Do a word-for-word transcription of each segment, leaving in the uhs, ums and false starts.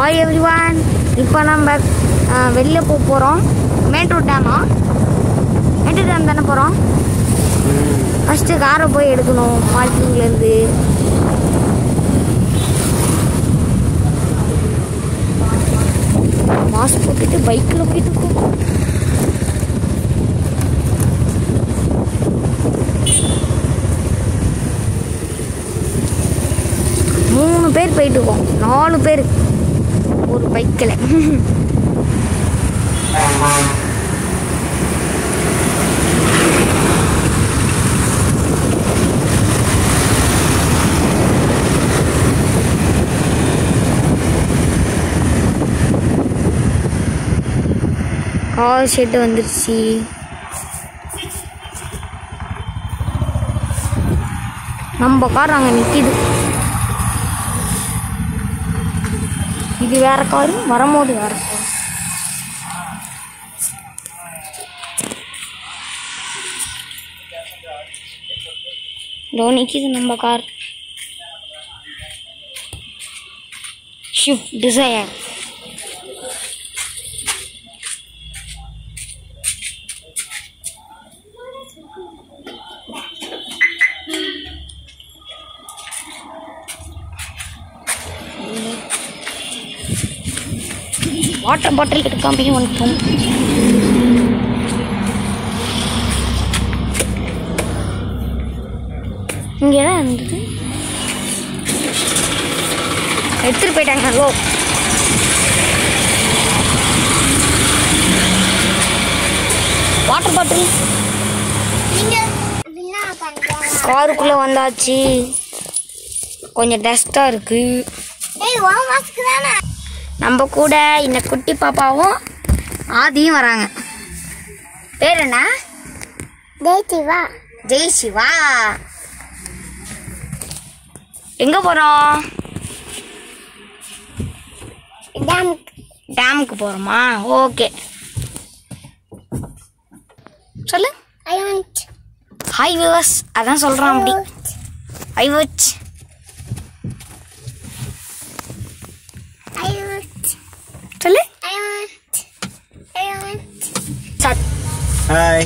Hi everyone. இப்போ நம்ம வெளிய போக போறோம். mettur டேமா. mettur டேம் தான போறோம். ஃபர்ஸ்ட் காரை போய் எடுக்கணும் பார்க்கிங்ல இருந்து. மாஸ்க் போட்டுட்டு பைக்ல போயிட்டு இருக்கோம். மூணு பேர் போயிட்டு இருக்கோம். நாலு பேர் ஒரு பைக்கில். கார் ஷெட்டு வந்துருச்சு. நம்ம கார் அங்கே நிற்கிது. இது வேற காரு, வரும்போது வேற கார். இதோ நிற்கிது நம்ம car. Swift Dzire. Water bottle எடுக்காம வந்துட்டோம். இங்கே தான் இருந்தது, எடுத்துட்டு போயிட்டாங்க. லோ வாட்டர் பாட்டில் காருக்குள்ள வந்தாச்சு. கொஞ்சம் டஸ்டா இருக்கு. நம்ம கூட இந்த குட்டி பாப்பாவும் ஆதியும் வராங்க. பேர் என்ன? ஜெய்சிவா. ஜெய்சிவா. எங்க போறோம்? டேமுக்கு போறோமா? ஓகே சொல்லு. ஹாய் வியூவர்ஸ், அதான் சொல்றான். அப்படி ஐ வாட்ச். சொல்லு. ஹாய்.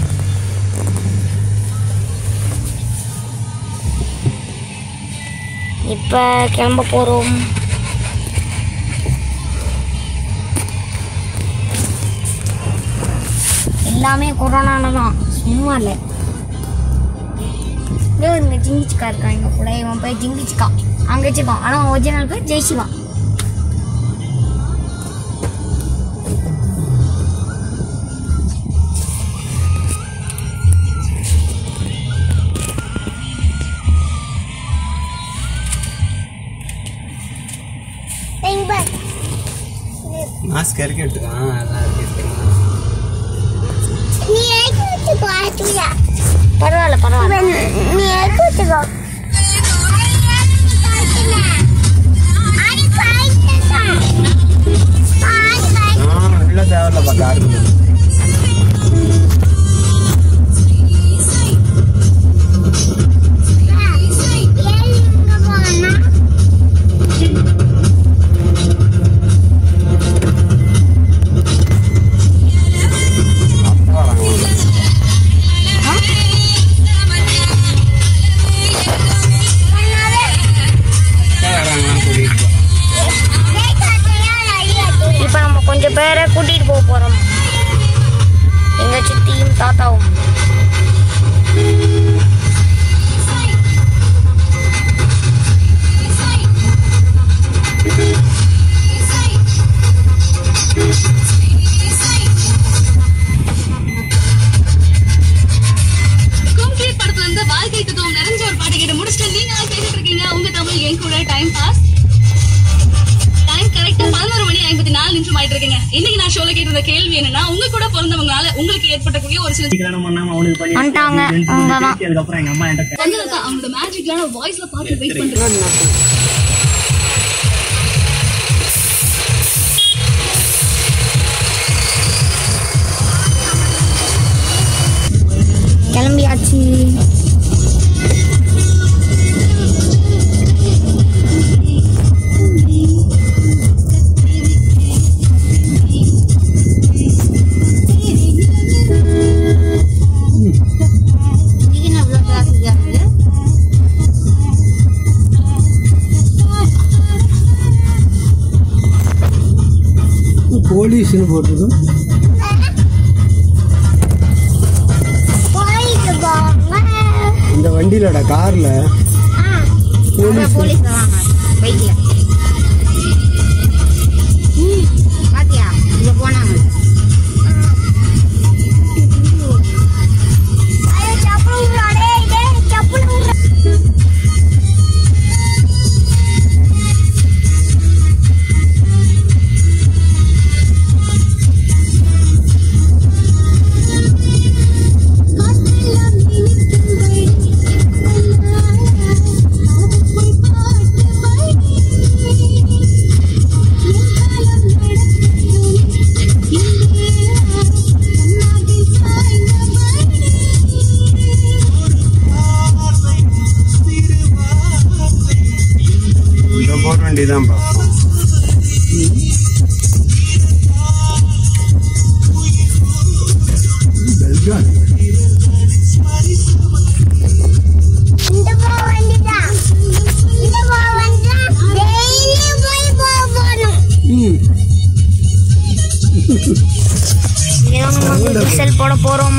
இப்போ கிளம்ப போறோம். எல்லாமே கொரோனால தான், சும்மா இல்லை. இங்கே ஜிங்கிச்சிக்கா இருக்கான் எங்க கூட. இவன் போய் ஜிங்கிச்சிக்கா அங்கே வச்சுக்கான். ஆனால் ஒரிஜினல் பேர் ஜெய்சிவா. மாஸ்க் இறக்கி விட்டுருக்கான். எல்லாம் இறக்கி விட்டுருக்கான். பரவாயில்ல பரவாயில்ல, நீ இறக்கி விட்டுக்கோ. உள்ள தேவையில்ல பார்த்தா இருக்கு. இப்போ நம்ம கொஞ்சம் பேரை கூட்டிட்டு போக போறோம். எங்க சித்தியும் தாத்தாவும். படத்துல இருந்து வாழ்க்கை தத்துவம் நிறைஞ்ச ஒரு பாட்டு கேட்டு முடிச்சுட்டு நீங்க கேட்டுட்டு இருக்கீங்க உங்க தமிழ் என் கூட டைம் பாஸ். டைம் கரெக்டா பதினோரு மணி ஐம்பத்தி நாலு நிமிஷம் ஆயிட்டு இருக்கீங்க. இன்னைக்கு நான் ஷோல கேட்டிருந்த கேள்வி என்னன்னா, உங்க கூட பிறந்தவங்களால உங்களுக்கு ஏற்பட்டக்கூடிய ஒரு சில அவங்களோட மேஜிக்லான வாய்ஸ்ல பாட்டு வெயிட் பண்றாங்க. கிளம்பியாச்சு. போலீஸ்னு போட்டுருக்கு. இந்த வண்டியிலடா கார்ல போலீஸ் போலீஸ் வராங்க பைக்ல. பாத்தியா இங்க போனாங்க. போட வேண்டியதான் பார்ப்போம். டீசல் போட போறோம்.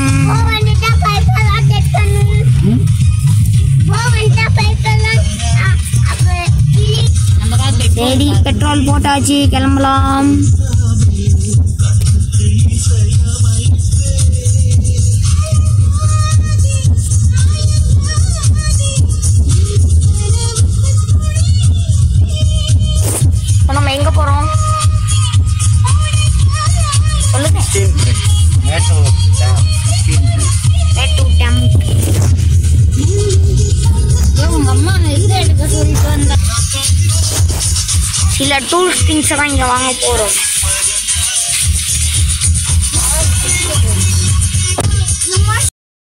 சரி பெட்ரோல் போட்டாச்சு, கிளம்பலாம். நம்ம எங்க போறோம் சொல்லுங்க. உங்க அம்மா எங்க எடுக்க சொல்லிட்டு வந்தா சில டூல்ஸ் திங்ஸ் எல்லாம் இங்க வாங்க போறோம்.